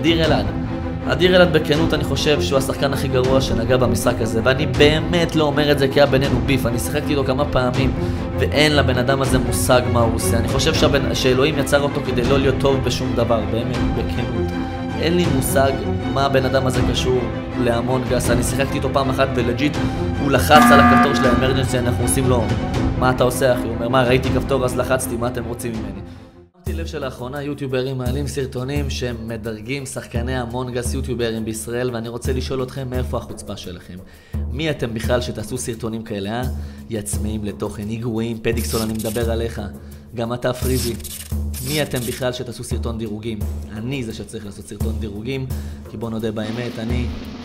אדיר אלעד. אדיר אלעד בכנות אני חושב שהוא השחקן הכי גרוע שנגע במשחק הזה, ואני באמת לא אומר את זה כי היה בינינו ביף. אני שיחקתי איתו כמה פעמים ואין לבן אדם הזה מושג מה הוא עושה. אני חושב שאלוהים יצר אותו כדי לא להיות טוב בשום דבר, באמת, בכנות. אין לי מושג מה הבן אדם הזה קשור לאמונג אס. אני שיחקתי איתו פעם אחת ולג'יט הוא לחץ על הכפתור של האמרג'נסי, אנחנו עושים לו מה אתה עושה אחי? הוא אומר מה, ראיתי כפתור אז לחצתי, מה אתם רוצים ממני? שמתי לב שלאחרונה יוטיוברים מעלים סרטונים שמדרגים שחקני אמונג אס יוטיוברים בישראל, ואני רוצה לשאול אתכם מאיפה החוצפה שלכם. מי אתם בכלל שתעשו סרטונים כאלה, יצמאים לתוכן, גרועים, פדיקסול אני מדבר עליך, גם אתה פריזי. מי אתם בכלל שתעשו סרטון דירוגים? אני זה שצריך לעשות סרטון דירוגים, כי בוא נודה באמת, אני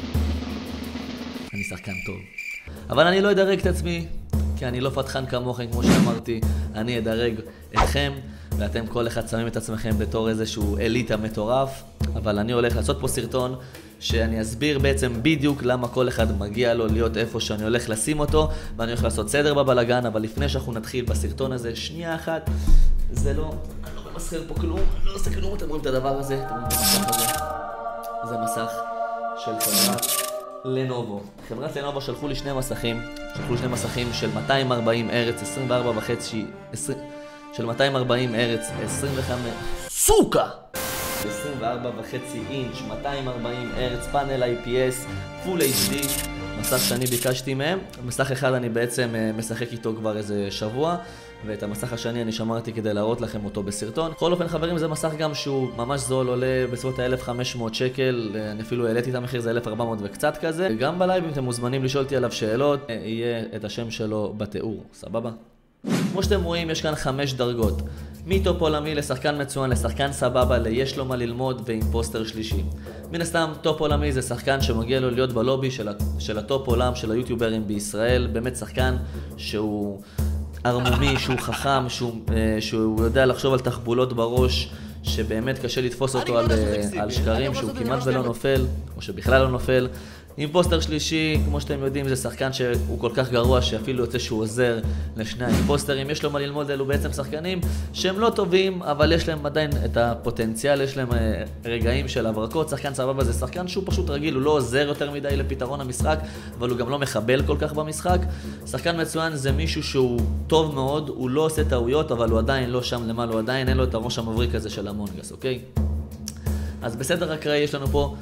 שחקן טוב. אבל אני לא אדרג את עצמי, כי אני לא פתחן כמוכם כמו שאמרתי, אני אדרג אתכם, ואתם כל אחד שמים את עצמכם בתור איזשהו אליטה מטורף, אבל אני הולך לעשות פה סרטון שאני אסביר בעצם בדיוק למה כל אחד מגיע לו להיות איפה שאני הולך לשים אותו, ואני הולך לעשות סדר בבלגן, אבל לפני שאנחנו נתחיל בסרטון הזה, שנייה אחת, זה לא, אני לא ממסחר פה כלום, אני לא עושה כלום, אתם רואים את הדבר הזה, אתם רואים את המסך הזה, זה מסך של חברת לנובו. חברת לנובו שלחו לי שני מסכים של 240 הרץ, 24.5, של 240 הרץ, 25, סוקה! 24.5 אינץ', 240 הרץ, פאנל IPS, פול HD, מסך שאני ביקשתי מהם. מסך אחד אני בעצם משחק איתו כבר איזה שבוע, ואת המסך השני אני שמרתי כדי להראות לכם אותו בסרטון. בכל אופן חברים, זה מסך גם שהוא ממש זול, עולה בסביבות ה-1,500 שקל, אני אפילו העליתי את המחיר, זה 1,400 וקצת כזה. גם בלייב אם אתם מוזמנים לשאול אותי עליו שאלות, יהיה את השם שלו בתיאור, סבבה? כמו שאתם רואים יש כאן 5 דרגות, מטופ עולמי לשחקן מצוין, לשחקן סבבה, ליש לו מה ללמוד ואימפוסטר שלישי. מן הסתם טופ עולמי זה שחקן שמגיע לו להיות בלובי של הטופ עולם של היוטיוברים בישראל, באמת שחקן שהוא ערמומי, שהוא חכם, שהוא יודע לחשוב על תחבולות בראש, שבאמת קשה לתפוס אותו על שקרים, שהוא כמעט ולא נופל, או שבכלל לא נופל. אימפוסטר שלישי, כמו שאתם יודעים, זה שחקן שהוא כל כך גרוע שאפילו יוצא שהוא עוזר לשני האימפוסטרים. יש לו מה ללמוד, אלו בעצם שחקנים שהם לא טובים, אבל יש להם עדיין את הפוטנציאל, יש להם רגעים של הברקות. שחקן סבבה זה שחקן שהוא פשוט רגיל, הוא לא עוזר יותר מדי לפתרון המשחק, אבל הוא גם לא מחבל כל כך במשחק. שחקן מצוין זה מישהו שהוא טוב מאוד, הוא לא עושה טעויות, אבל הוא עדיין לא שם למעלה, הוא עדיין אין לו את הראש המבריק הזה של אמונג אס, אוקיי? אז בסדר אקראי יש לנו פה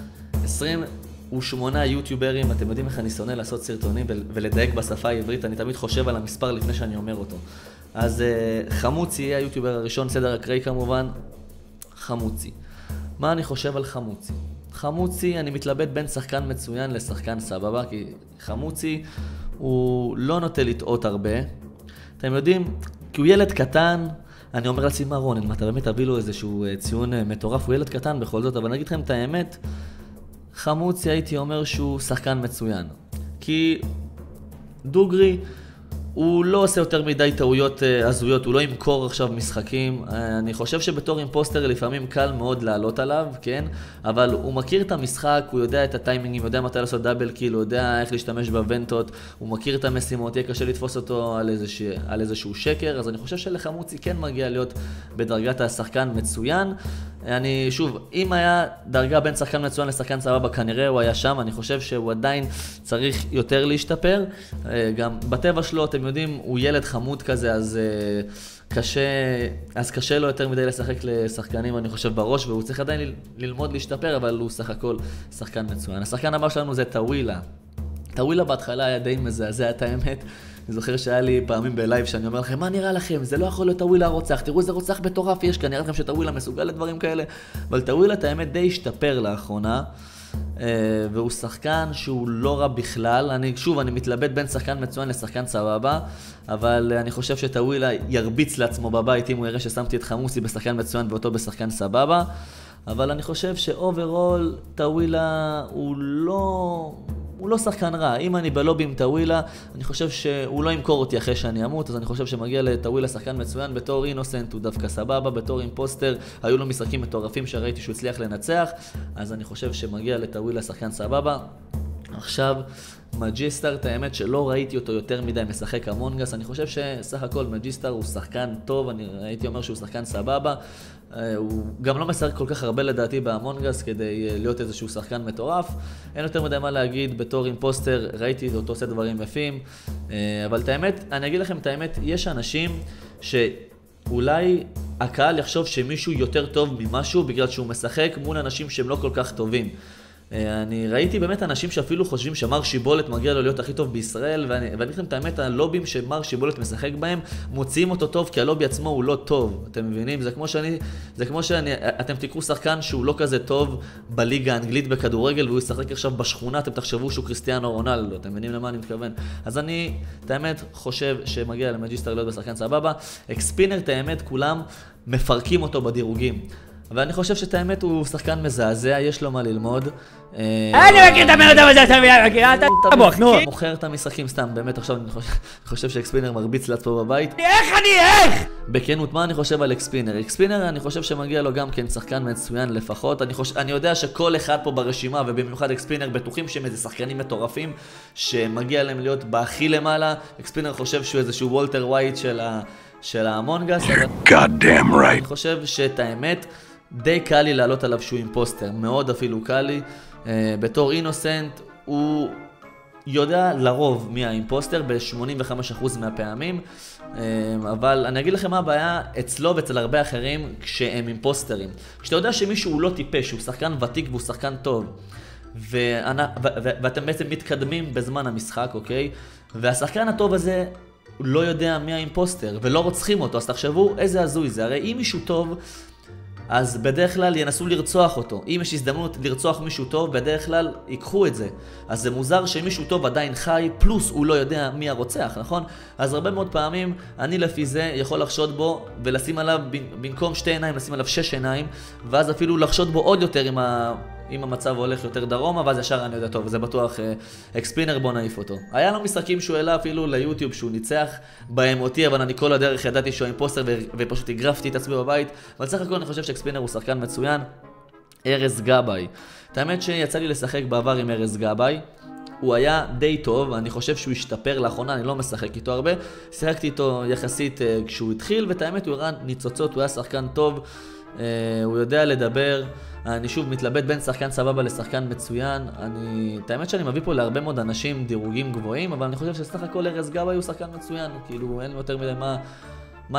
28 יוטיוברים, אתם יודעים איך אני שונא לעשות סרטונים ולדייק בשפה העברית, אני תמיד חושב על המספר לפני שאני אומר אותו. אז חמוצי יהיה היוטיובר הראשון, סדר אקראי כמובן, חמוצי. מה אני חושב על חמוצי? חמוצי, אני מתלבט בין שחקן מצוין לשחקן סבבה, כי חמוצי הוא לא נוטה לטעות הרבה. אתם יודעים, כי הוא ילד קטן, אני אומר לעצמי מה רונן, אתה באמת תביא לו איזשהו ציון מטורף, הוא ילד קטן בכל זאת, אבל אני אגיד לכם את האמת, חמוצי הייתי אומר שהוא שחקן מצוין, כי דוגרי הוא לא עושה יותר מדי טעויות הזויות, הוא לא ימכור עכשיו משחקים. אני חושב שבתור אימפוסטר לפעמים קל מאוד לעלות עליו, כן? אבל הוא מכיר את המשחק, הוא יודע את הטיימינגים, הוא יודע מתי לעשות דאבל קיל, הוא יודע איך להשתמש בוונטות, הוא מכיר את המשימות, יהיה קשה לתפוס אותו על איזשהו שקר, אז אני חושב שלחמוצי כן מגיע להיות בדרגת השחקן מצוין. אני שוב, אם היה דרגה בין שחקן מצוין לשחקן סבבה, כנראה הוא היה שם. אני חושב שהוא עדיין צריך יותר להשתפר. גם בטבע שלו, אתם יודעים, הוא ילד חמוד כזה, אז קשה לו יותר מדי לשחק לשחקנים, אני חושב, בראש, והוא צריך עדיין ללמוד להשתפר, אבל הוא סך הכל שחקן מצוין. השחקן הבא שלנו זה טווילה. טווילה בהתחלה היה די מזעזע, את האמת. אני זוכר שהיה לי פעמים בלייב שאני אומר לכם, מה נראה לכם? זה לא יכול להיות טווילה הרוצח, תראו איזה רוצח מטורף יש כאן, נראה לכם שטווילה מסוגל לדברים כאלה. אבל טווילה, את האמת, די השתפר לאחרונה, והוא שחקן שהוא לא רע בכלל. אני מתלבט בין שחקן מצוין לשחקן סבבה, אבל אני חושב שטווילה ירביץ לעצמו בבית אם הוא יראה ששמתי את חמוצי בשחקן מצוין ואותו בשחקן סבבה. אבל אני חושב שאוברול טווילה הוא לא שחקן רע. אם אני בלובי עם טווילה, אני חושב שהוא לא ימכור אותי אחרי שאני אמות, אז אני חושב שמגיע לטווילה שחקן מצוין. בתור אינוסנט הוא דווקא סבבה, בתור אימפוסטר היו לו משחקים מטורפים שראיתי שהוא הצליח לנצח, אז אני חושב שמגיע לטווילה שחקן סבבה. עכשיו, מג'יסטר, את האמת שלא ראיתי אותו יותר מדי משחק אמונגס, אני חושב שסך הכל מג'יסטר הוא שחקן טוב, אני הייתי אומר שהוא שחקן סבבה, הוא גם לא משחק כל כך הרבה לדעתי באמונגס כדי להיות איזשהו שחקן מטורף, אין יותר מדי מה להגיד בתור אימפוסטר, ראיתי אותו עושה דברים יפים, אבל את האמת, אני אגיד לכם את האמת, יש אנשים שאולי הקהל יחשוב שמישהו יותר טוב ממשהו בגלל שהוא משחק מול אנשים שהם לא כל כך טובים. אני ראיתי באמת אנשים שאפילו חושבים שמר שיבולת מגיע לו להיות הכי טוב בישראל, ואני אגיד לכם את האמת, הלובים שמר שיבולת משחק בהם, מוציאים אותו טוב, כי הלובי עצמו הוא לא טוב, אתם מבינים? זה כמו אתם תקראו שחקן שהוא לא כזה טוב בליגה האנגלית בכדורגל, והוא ישחק עכשיו בשכונה, אתם תחשבו שהוא קריסטיאנו רונלדו, אתם מבינים למה אני מתכוון? אז אני, את האמת, חושב שמגיע למג'יסטר להיות בשחקן סבבה, אקספינר, את האמת, כולם מפרקים אותו בדירוגים. ואני חושב שאת האמת הוא שחקן מזעזע, יש לו מה ללמוד. אני מכיר את הבן אדם הזה, אתה מכיר? אתה בוח, נו. מוכר את המשחקים סתם, באמת עכשיו אני חושב שאקספינר מרביץ לעצמו בבית. איך? בכנות, מה אני חושב על אקספינר? אקספינר אני חושב שמגיע לו גם כן שחקן מצוין לפחות. אני יודע שכל אחד פה ברשימה, ובמיוחד אקספינר, בטוחים שהם איזה שחקנים מטורפים, שמגיע להם להיות בהכי למעלה. אקספינר חושב שהוא איזשהו וולטר ווייט של האמונגס. God damn right. אני חושב שאת האמת, די קל לי לעלות עליו שהוא אימפוסטר, מאוד אפילו קל לי. בתור אינוסנט, הוא יודע לרוב מי האימפוסטר ב-85% מהפעמים, אבל אני אגיד לכם מה הבעיה אצלו ואצל הרבה אחרים כשהם אימפוסטרים. כשאתה יודע שמישהו הוא לא טיפש, הוא שחקן ותיק והוא שחקן טוב, ואתם בעצם מתקדמים בזמן המשחק, אוקיי? והשחקן הטוב הזה הוא לא יודע מי האימפוסטר ולא רוצחים אותו, אז תחשבו איזה הזוי זה. הרי אם מישהו טוב, אז בדרך כלל ינסו לרצוח אותו. אם יש הזדמנות לרצוח מישהו טוב, בדרך כלל ייקחו את זה. אז זה מוזר שמישהו טוב עדיין חי, פלוס הוא לא יודע מי הרוצח, נכון? אז הרבה מאוד פעמים אני לפי זה יכול לחשוד בו ולשים עליו, במקום 2 עיניים, לשים עליו 6 עיניים, ואז אפילו לחשוד בו עוד יותר אם המצב הולך יותר דרומה, ואז ישר אני יודע טוב, זה בטוח אקספינר, בוא נעיף אותו. היה לו משחקים שהוא העלה אפילו ליוטיוב שהוא ניצח בהם אותי, אבל אני כל הדרך ידעתי שהוא אימפוסטר ופשוט הגרפתי את עצמי בבית, אבל סך הכל אני חושב שאקספינר הוא שחקן מצוין. ארז גבאי, את האמת שיצא לי לשחק בעבר עם ארז גבאי, הוא היה די טוב, אני חושב שהוא השתפר לאחרונה, אני לא משחק איתו הרבה, שיחקתי איתו יחסית כשהוא התחיל, ואת האמת הוא הראה ניצוצות, הוא היה שחקן טוב, הוא יודע לדבר. אני שוב מתלבט בין שחקן סבבה לשחקן מצוין. את האמת שאני מביא פה להרבה מאוד אנשים דירוגים גבוהים, אבל אני חושב שסך הכל ארז גבאי הוא שחקן מצוין, כאילו אין לי יותר מדי מה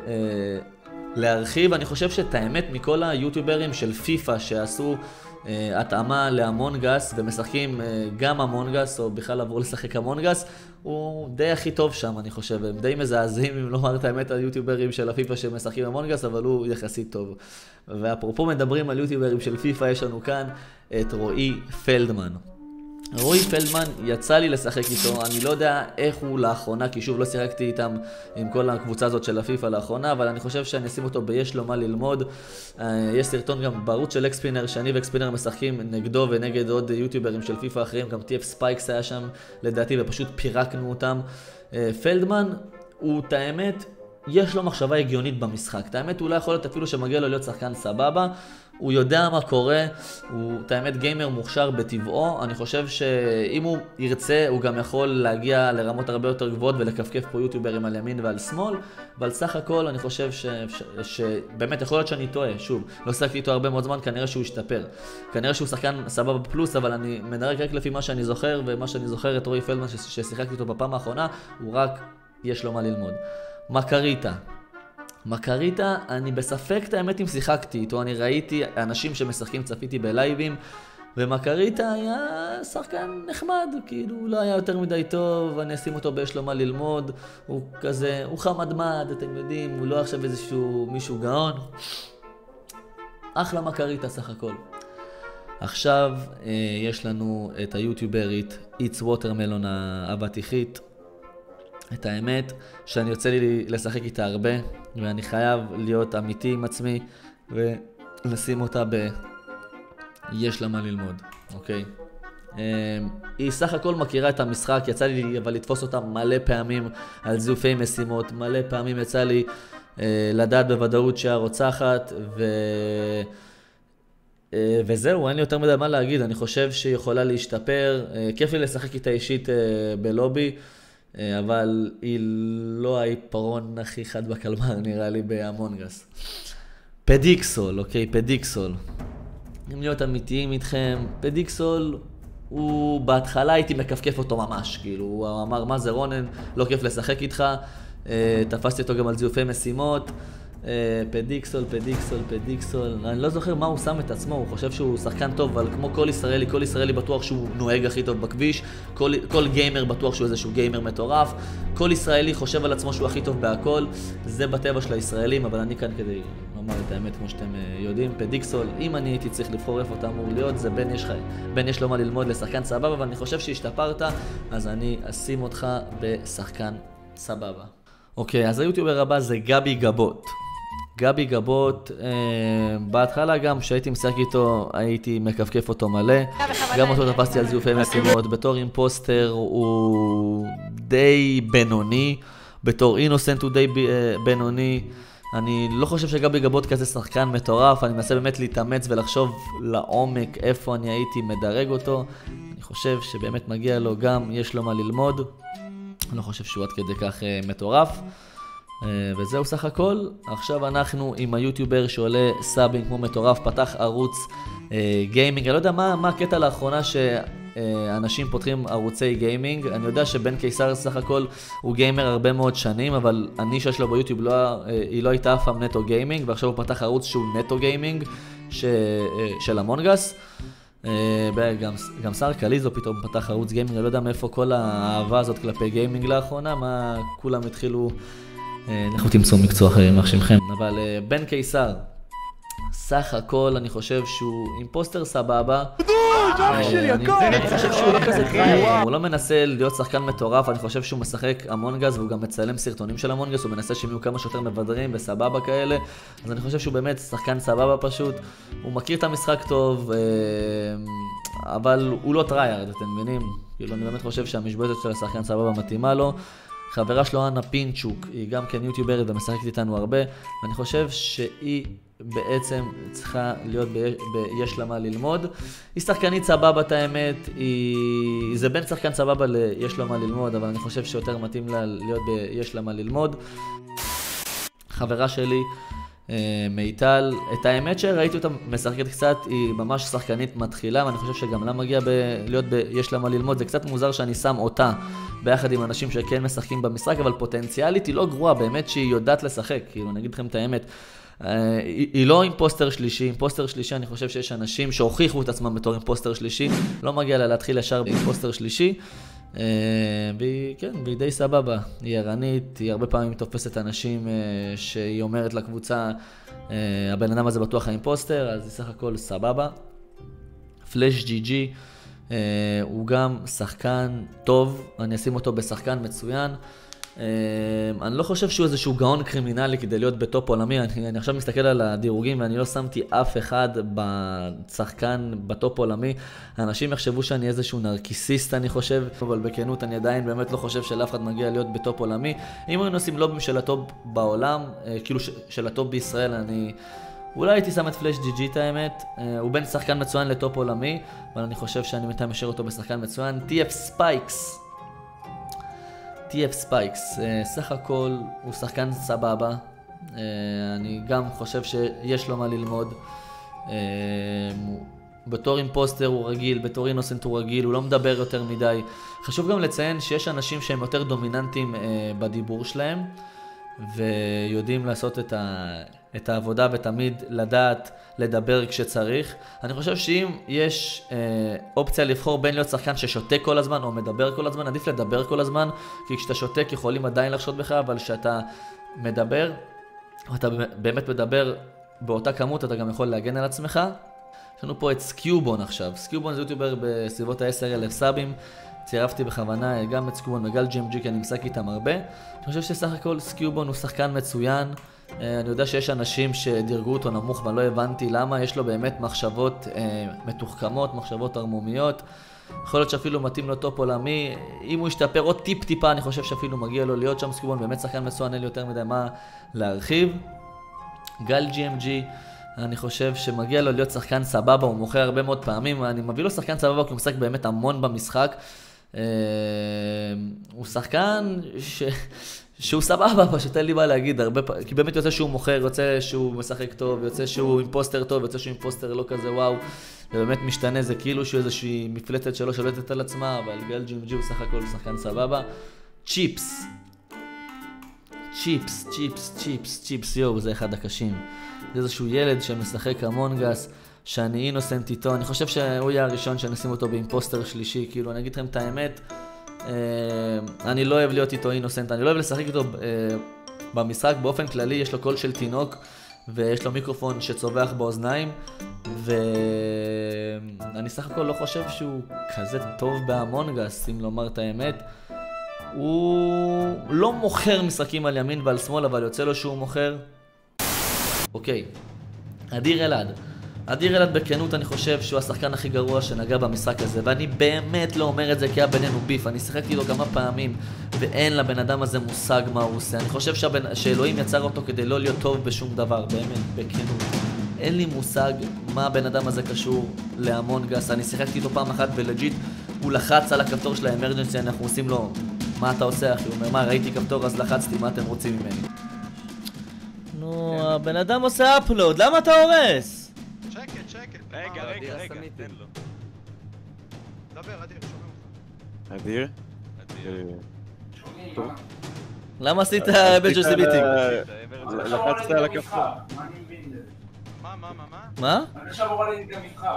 להרחיב. אני חושב שאת האמת מכל היוטיוברים של פיפה שעשו התאמה לאמונגס ומשחקים גם אמונגס או בכלל עבור לשחק אמונגס, הוא די הכי טוב שם, אני חושב. הם די מזעזעים אם לא אומר את האמת היוטיוברים של הפיפה שמשחקים אמונגס, אבל הוא יחסית טוב. ואפרופו מדברים על יוטיוברים של פיפה, יש לנו כאן את רועי פלדמן. רועי פלדמן יצא לי לשחק איתו, אני לא יודע איך הוא לאחרונה, כי שוב לא שיחקתי איתם עם כל הקבוצה הזאת של הפיפה לאחרונה, אבל אני חושב שאני אשים אותו ביש לו מה ללמוד. יש סרטון גם בערוץ של אקספינר, שאני ואקספינר משחקים נגדו ונגד עוד יוטיוברים של פיפה אחרים, גם TF ספייקס היה שם לדעתי ופשוט פירקנו אותם. פלדמן הוא את האמת, יש לו מחשבה הגיונית במשחק, את האמת הוא לא יכול להיות אפילו שמגיע לו להיות שחקן סבבה, הוא יודע מה קורה, הוא את האמת גיימר מוכשר בטבעו, אני חושב שאם הוא ירצה הוא גם יכול להגיע לרמות הרבה יותר גבוהות ולכפכף פה יוטיוברים על ימין ועל שמאל, אבל סך הכל אני חושב שבאמת יכול להיות שאני טועה, שוב, לא שחקתי איתו הרבה מאוד זמן, כנראה שהוא השתפר, כנראה שהוא שחקן סבבה פלוס, אבל אני מדרג רק לפי מה שאני זוכר, ומה שאני זוכר את רועי פלדמן ששיחקתי איתו בפעם האחרונה, הוא רק יש לו מה ללמוד. מקריטה, אני בספק את האמת אם שיחקתי איתו, אני ראיתי אנשים שמשחקים, צפיתי בלייבים, ומקריטה היה שחקן נחמד, כאילו הוא לא היה יותר מדי טוב, אני אשים אותו ביש לו מה ללמוד, הוא כזה, הוא חמדמד, אתם יודעים, הוא לא עכשיו איזשהו מישהו גאון, אחלה מקריטה סך הכל. עכשיו יש לנו את היוטיוברית It's Watermelon האבטיחית, את האמת שאני יוצא לי לשחק איתה הרבה, ואני חייב להיות אמיתי עם עצמי ולשים אותה יש לה מה ללמוד, אוקיי? היא סך הכל מכירה את המשחק, יצא לי אבל לתפוס אותה מלא פעמים על זיופי משימות, מלא פעמים יצא לי לדעת בוודאות שהיא הרוצחת, וזהו, אין לי יותר מדי מה להגיד, אני חושב שהיא יכולה להשתפר, כיף לי לשחק איתה אישית בלובי, אבל היא לא העיפרון הכי חד בקלמר, נראה לי באמונגס. פדיקסול, אוקיי, פדיקסול. אם להיות אמיתיים איתכם, פדיקסול, הוא בהתחלה הייתי מקפקף אותו ממש, כאילו, הוא אמר, מה זה רונן, לא כיף לשחק איתך, תפסתי אותו גם על זיופי משימות, פדיקסול, אני לא זוכר מה הוא שם את עצמו, הוא חושב שהוא שחקן טוב, אבל כמו כל ישראלי בטוח שהוא נוהג הכי טוב בכביש, כל גיימר בטוח שהוא איזשהו גיימר מטורף, כל ישראלי חושב על עצמו שהוא הכי טוב בהכל, זה בטבע של הישראלים, אבל אני כאן כדי לומר את האמת כמו שאתם יודעים, פדיקסול, אם אני הייתי צריך לבחור איפה אתה אמור להיות, זה בין יש לו מה ללמוד לשחקן סבבה, אבל אני חושב שהשתפרת, אז אני אשים אותך בשחקן סבבה. אוקיי, אז היוטיובר הבא זה גבי גבות. גבי גבות, בהתחלה גם כשהייתי משחק איתו, הייתי מקפקף אותו מלא. גם אותו תפסתי על זיופי משימות. בתור אימפוסטר הוא די בינוני. בתור אינוסנט הוא די בינוני. אני לא חושב שגבי גבות כזה שחקן מטורף. אני מנסה באמת להתאמץ ולחשוב לעומק איפה אני הייתי מדרג אותו. אני חושב שבאמת מגיע לו גם, יש לו מה ללמוד. אני לא חושב שהוא עד כדי כך מטורף. וזהו סך הכל. עכשיו אנחנו עם היוטיובר שעולה סאבים כמו מטורף, פתח ערוץ גיימינג. אני לא יודע מה הקטע לאחרונה שאנשים פותחים ערוצי גיימינג. אני יודע שבן קיסר סך הכל הוא גיימר הרבה מאוד שנים, אבל הנישה שלו ביוטיוב היא לא הייתה אף פעם נטו גיימינג, ועכשיו הוא פתח ערוץ שהוא נטו גיימינג של המונגס. גם שר קליזו פתאום פתח ערוץ גיימינג. אני לא יודע מאיפה כל האהבה הזאת כלפי גיימינג לאחרונה, מה כולם התחילו, לכו תמצאו מקצוע אחרים מחשימכם. אבל בן קיסר, סך הכל אני חושב שהוא אימפוסטר סבבה. אני חושב שהוא לא כזה טרייר, הוא לא מנסה להיות שחקן מטורף, אני חושב שהוא משחק אמונגס והוא גם מצלם סרטונים של אמונגס, הוא מנסה שהם יהיו כמה שיותר מבדרים וסבבה כאלה, אז אני חושב שהוא באמת שחקן סבבה פשוט, הוא מכיר את המשחק טוב, אבל הוא לא טריירד, אתם מבינים? כאילו אני באמת חושב שהמשבצת של השחקן סבבה מתאימה לו. חברה שלו אנה פינצ'וק, היא גם כן יוטיוברית ומשחקת איתנו הרבה, ואני חושב שהיא בעצם צריכה להיות יש לה מה ללמוד. היא שחקנית סבבה את האמת, זה בין שחקן סבבה יש לה מה ללמוד, אבל אני חושב שיותר מתאים לה להיות יש לה מה ללמוד. חברה שלי, מיטל, את האמת שראיתי אותה משחקת קצת, היא ממש שחקנית מתחילה, ואני חושב שגם לה מגיע להיות יש לה מה ללמוד. זה קצת מוזר שאני שם אותה ביחד עם אנשים שכן משחקים במשחק, אבל פוטנציאלית היא לא גרועה, באמת שהיא יודעת לשחק, כאילו נגיד לכם את האמת. היא לא אימפוסטר שלישי, אימפוסטר שלישי אני חושב שיש אנשים שהוכיחו את עצמם בתור אימפוסטר שלישי, לא מגיע לה להתחיל ישר באימפוסטר שלישי, והיא די סבבה, היא ערנית, היא הרבה פעמים תופסת אנשים שהיא אומרת לקבוצה, הבן אדם הזה בטוח האימפוסטר, אז היא סך הכל סבבה. פלאש ג'י ג'י, הוא גם שחקן טוב, אני אשים אותו בשחקן מצוין. אני לא חושב שהוא איזשהו גאון קרימינלי כדי להיות בטופ עולמי, אני עכשיו מסתכל על הדירוגים ואני לא שמתי אף אחד בשחקן בטופ עולמי. האנשים יחשבו שאני איזשהו נרקיסיסט אני חושב, אבל בכנות אני עדיין באמת לא חושב שלאף אחד מגיע להיות בטופ עולמי. אם היו נושאים לובים של הטופ בעולם, כאילו של הטופ בישראל, אני אולי הייתי שם את פלאש ג'י ג'י את האמת. הוא בין שחקן מצוין לטופ עולמי, אבל אני חושב שאני מתאם משאיר אותו בשחקן מצוין. TF ספייקס, סך הכל הוא שחקן סבבה, אני גם חושב שיש לו מה ללמוד. בתור אימפוסטר הוא רגיל, בתור אינוסנט הוא רגיל, הוא לא מדבר יותר מדי. חשוב גם לציין שיש אנשים שהם יותר דומיננטיים בדיבור שלהם, ויודעים לעשות את העבודה ותמיד לדעת לדבר כשצריך. אני חושב שאם יש אופציה לבחור בין להיות שחקן ששותק כל הזמן או מדבר כל הזמן, עדיף לדבר כל הזמן, כי כשאתה שותק יכולים עדיין לחשוד בך, אבל כשאתה מדבר, אתה באמת מדבר באותה כמות, אתה גם יכול להגן על עצמך. יש לנו פה את סקיובון עכשיו. סקיובון זה יוטיובר בסביבות ה-10,000 סאבים. צירפתי בכוונה גם את סקיובון וגם GMG כי אני משחק איתם הרבה. אני חושב שסך הכל סקיובון הוא שחקן מצוין. אני יודע שיש אנשים שדירגו אותו נמוך ואני לא הבנתי למה. יש לו באמת מחשבות מתוחכמות, מחשבות הרמומיות. יכול להיות שאפילו מתאים לו טופ עולמי. אם הוא ישתפר עוד טיפה אני חושב שאפילו מגיע לו להיות שם. סקיובון באמת שחקן מצוין, אין לי יותר מדי מה להרחיב. גל GMG, אני חושב שמגיע לו להיות שחקן סבבה, הוא מוכר הרבה מאוד פעמים, אני מביא לו שחקן סבבה כי הוא משחק באמת המון במשחק. הוא שחקן שהוא סבבה, פשוט אין לי מה להגיד, כי באמת יוצא שהוא מוכר, יוצא שהוא משחק טוב, יוצא שהוא אימפוסטר טוב, יוצא שהוא אימפוסטר לא כזה וואו, זה באמת משתנה, זה כאילו שהוא איזושהי מפלטת שלו שולטת על עצמה, אבל גל ג'ימג'י הוא סך הכל שחקן סבבה. צ'יפס, יואו, זה אחד הקשים. זה איזשהו ילד שמשחק המונגס, שאני אינוסנט איתו, אני חושב שהוא יהיה הראשון שנשים אותו באימפוסטר שלישי, כאילו אני אגיד לכם את האמת, אני לא אוהב להיות איתו אינוסנט, אני לא אוהב לשחק איתו במשחק, באופן כללי יש לו קול של תינוק, ויש לו מיקרופון שצובח באוזניים, ואני סך הכל לא חושב שהוא כזה טוב באמונגס, אם לומר את האמת. הוא לא מוכר משחקים על ימין ועל שמאל, אבל יוצא לו שהוא מוכר. אוקיי, אדיר אלעד בכנות אני חושב שהוא השחקן הכי גרוע שנגע במשחק הזה, ואני באמת לא אומר את זה כי היה בינינו ביף, אני שיחקתי לו כמה פעמים ואין לבן אדם הזה מושג מה הוא עושה. אני חושב שאלוהים יצר אותו כדי לא להיות טוב בשום דבר, באמת, בכנות. אין לי מושג מה הבן אדם הזה קשור לאמונגס, אני שיחקתי איתו פעם אחת ולג'יט, הוא לחץ על הכפתור של האמרג'נסי, אנחנו עושים לו, מה אתה עושה אחי? הוא אומר, מה, ראיתי כפתור אז לחצתי, מה אתם רוצים ממני? נו, הבן אדם עושה אפלוד, למה אתה הורס? שקט. רגע, תן לו. דבר, אדיר, שומע אותך. אדיר? טוב. למה עשית בג'וסי ביטינג? לחצת על הכפתור. מה? אני עכשיו רואה לי גם מבחר.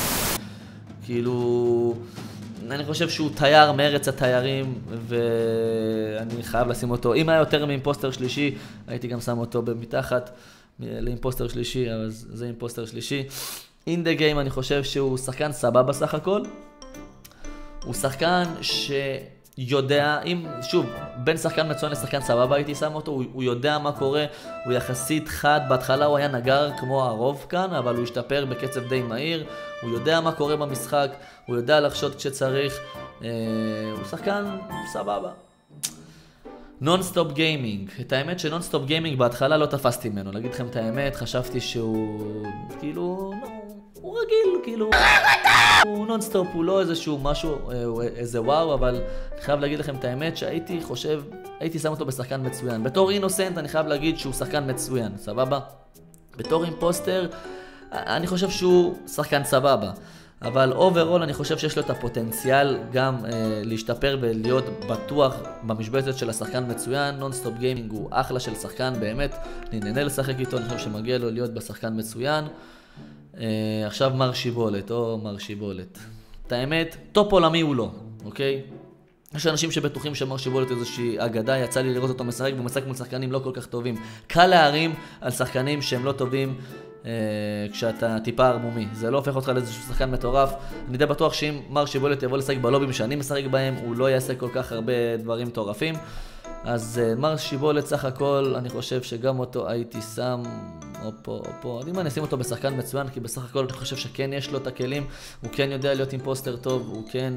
כאילו, אני חושב שהוא תייר מארץ התיירים, ואני חייב לשים אותו. אם היה יותר מאימפוסטר שלישי, הייתי גם שם אותו במתחת לאימפוסטר שלישי, אז זה אימפוסטר שלישי. In the game אני חושב שהוא שחקן סבבה בסך הכל. הוא שחקן שיודע, אם, שוב, בין שחקן מצוין לשחקן סבבה הייתי שם אותו, הוא יודע מה קורה, הוא יחסית חד, בהתחלה הוא היה נגר כמו הרוב כאן, אבל הוא השתפר בקצב די מהיר, הוא יודע מה קורה במשחק, הוא יודע לחשוד כשצריך, הוא שחקן סבבה. נונסטופ גיימינג, את האמת שנונסטופ גיימינג בהתחלה לא תפסתי ממנו, להגיד לכם את האמת, חשבתי שהוא, כאילו, הוא רגיל, כאילו, הוא נונסטופ, הוא לא איזשהו משהו, איזה וואו, אבל אני חייב להגיד לכם את האמת שהייתי חושב, הייתי שם אותו בשחקן מצוין. בתור אינוסנט אני חייב להגיד שהוא שחקן מצוין, סבבה? בתור אימפוסטר אני חושב שהוא שחקן סבבה. אבל אוברול אני חושב שיש לו את הפוטנציאל גם להשתפר ולהיות בטוח במשבצת של השחקן מצוין. נונסטופ גיימינג הוא אחלה של שחקן, באמת, אני נהנה לשחק איתו, אני חושב שמגיע לו להיות בשחקן מצוין. עכשיו מר שיבולת, מר שיבולת. את האמת, טופ עולמי הוא לא, אוקיי? יש אנשים שבטוחים שמר שיבולת איזושהי אגדה, יצא לי לראות אותו משחק, והוא משחק מול שחקנים לא כל כך טובים. קל להרים על שחקנים שהם לא טובים, כשאתה טיפה ערמומי, זה לא הופך אותך לאיזשהו שחקן מטורף. אני די בטוח שאם מר שיבולת יבוא לשחק בלובים שאני משחק בהם, הוא לא יעשה כל כך הרבה דברים מטורפים. אז מר שיבולת סך הכל, אני חושב שגם אותו הייתי שם, פה, אני נשים אותו בשחקן מצוין, כי בסך הכל אני חושב שכן יש לו את הכלים, הוא כן יודע להיות אימפוסטר טוב, הוא כן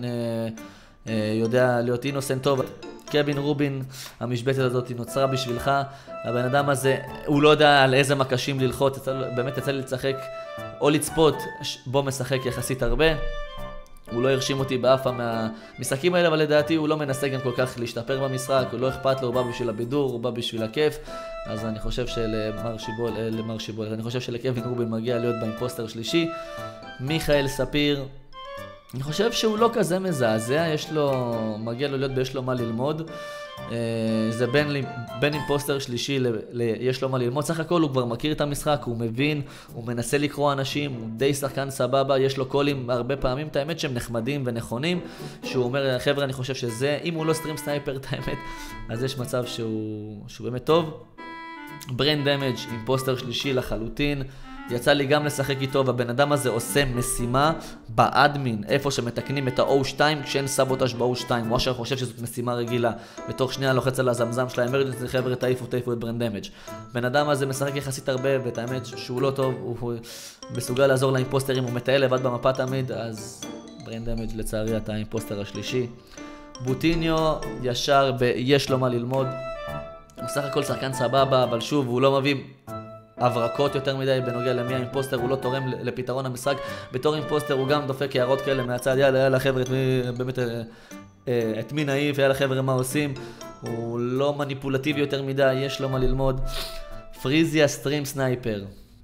יודע להיות אינוסנט טוב. קווין רובין, המשבצת הזאת נוצרה בשבילך, הבן אדם הזה, הוא לא יודע על איזה מקשים ללחוץ, באמת יצא לי לשחק או לצפות בו משחק יחסית הרבה, הוא לא הרשים אותי באפה מהמשחקים האלה, אבל לדעתי הוא לא מנסה גם כל כך להשתפר במשחק, הוא לא אכפת לו, הוא בא בשביל הבידור, הוא בא בשביל הכיף, אז אני חושב למר שיבולת, אני חושב שלקווין רובין מגיע להיות באימפוסטר שלישי. מיכאל ספיר, אני חושב שהוא לא כזה מזעזע, מגיע לו להיות יש לו מה ללמוד. זה בין אימפוסטר שלישי יש לו מה ללמוד. סך הכל הוא כבר מכיר את המשחק, הוא מבין, הוא מנסה לקרוא אנשים, הוא די שחקן סבבה, יש לו קולים הרבה פעמים, את האמת שהם נחמדים ונכונים, שהוא אומר, חבר'ה, אני חושב שזה, אם הוא לא סטרים סנייפר, את האמת, אז יש מצב שהוא באמת טוב. ברן דמג' אימפוסטר שלישי לחלוטין. יצא לי גם לשחק איתו, והבן אדם הזה עושה משימה באדמין, איפה שמתקנים את ה-O2, כשאין סבוטאז' ב-O2, הוא אשר חושב שזאת משימה רגילה, ותוך שנייה לוחץ על הזמזם של האמרג'נסי, חבר'ה, תעיפו את ברן דמג'. בן אדם הזה משחק יחסית הרבה, ואת האמת שהוא לא טוב, הוא מסוגל לעזור לאימפוסטרים, הוא מטייל לבד במפה תמיד, אז ברן דמג' לצערי אתה האימפוסטר השלישי. בוטיניו ישר יש לו מה ללמוד, הוא סך הכל שחקן סבבה, אבל שוב, הוא לא מביא הברקות יותר מדי בנוגע למי האימפוסטר, הוא לא תורם לפתרון המשחק. בתור אימפוסטר הוא גם דופק הערות כאלה מהצד, יאללה חבר'ה, את מי נעיף, יאללה חבר'ה מה עושים. הוא לא מניפולטיבי יותר מדי, יש לו מה ללמוד. פריזי הסטרים סנייפר.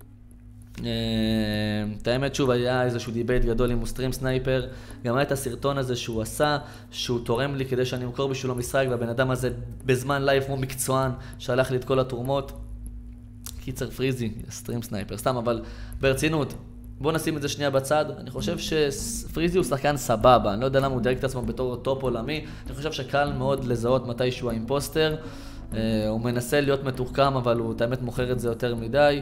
את האמת שוב היה איזשהו דיבייט גדול אם הוא סטרים סנייפר, גם היה את הסרטון הזה שהוא עשה, שהוא תורם לי כדי שאני אמכור בשבילו משחק, והבן אדם הזה בזמן לייב כמו מקצוען שלח לי את כל התרומות. קיצר פריזי, סטרים סנייפר, סתם, אבל ברצינות, בואו נשים את זה שנייה בצד. אני חושב שפריזי הוא שחקן סבבה, אני לא יודע למה הוא דייק את עצמו בתור טופ עולמי, אני חושב שקל מאוד לזהות מתישהו האימפוסטר, הוא מנסה להיות מתוחכם אבל הוא האמת מוכר את זה יותר מדי.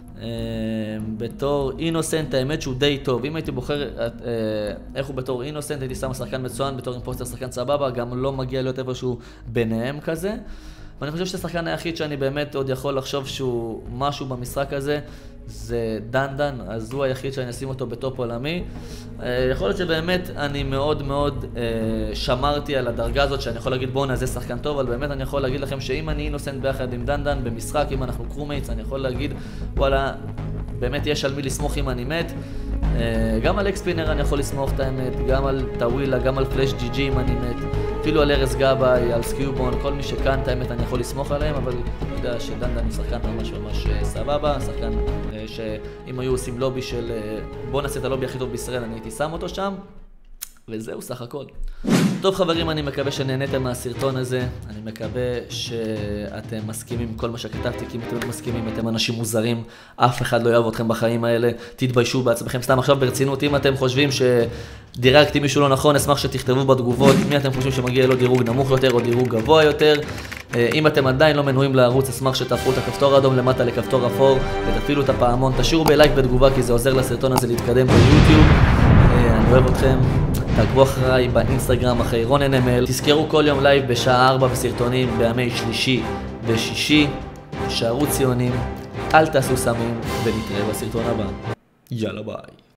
בתור אינוסנט האמת שהוא די טוב, אם הייתי בוחר איך הוא בתור אינוסנט הייתי שם שחקן מצוין, בתור אימפוסטר שחקן סבבה, גם לא מגיע להיות איפשהו ביניהם כזה. ואני חושב שהשחקן היחיד שאני באמת עוד יכול לחשוב שהוא משהו במשחק הזה זה דנדן, אז הוא היחיד שאני אשים אותו בטופ עולמי. יכול להיות שבאמת אני מאוד מאוד שמרתי על הדרגה הזאת שאני יכול להגיד בואנה זה שחקן טוב, אבל באמת אני יכול להגיד לכם שאם אני אינוסנט ביחד עם דנדן במשחק, אם אנחנו קרומייטס, אני יכול להגיד וואלה באמת יש על מי לסמוך אם אני מת. גם על אקספינר אני יכול לסמוך את האמת, גם על טאווילה, גם על פלאש ג'י ג'י אם אני מת, אפילו על ארז גבאי, על סקיובון, כל מי שכאן את האמת אני יכול לסמוך עליהם, אבל אני יודע שדנדן הוא שחקן ממש ממש סבבה, שחקן שאם היו עושים לובי של בוא נעשה את הלובי הכי טוב בישראל אני הייתי שם אותו שם, וזהו סך הכל. טוב חברים, אני מקווה שנהניתם מהסרטון הזה, אני מקווה שאתם מסכימים עם כל מה שכתבתי, כי אם אתם לא מסכימים, אתם אנשים מוזרים, אף אחד לא יאהב אתכם בחיים האלה, תתביישו בעצמכם. סתם עכשיו ברצינות, אם אתם חושבים שדירגתי מישהו לא נכון, אשמח שתכתבו בתגובות מי אתם חושבים שמגיע לו דירוג נמוך יותר או דירוג גבוה יותר. אם אתם עדיין לא מנויים לערוץ, אשמח שתהפכו את הכפתור האדום למטה לכפתור אפור ותפעילו את הפעמון, תשאירו בלייק בתגובה כי זה עוזר לסרטון הזה להתקדם ביוטיוב. אני אוהב אתכם, תעקבו אחריי באינסטגרם אחרי רון NML, תזכרו כל יום לייב בשעה 4 בסרטונים בימי שלישי ושישי, שערו ציונים, אל תעשו סמים ונתראה בסרטון הבא, יאללה ביי.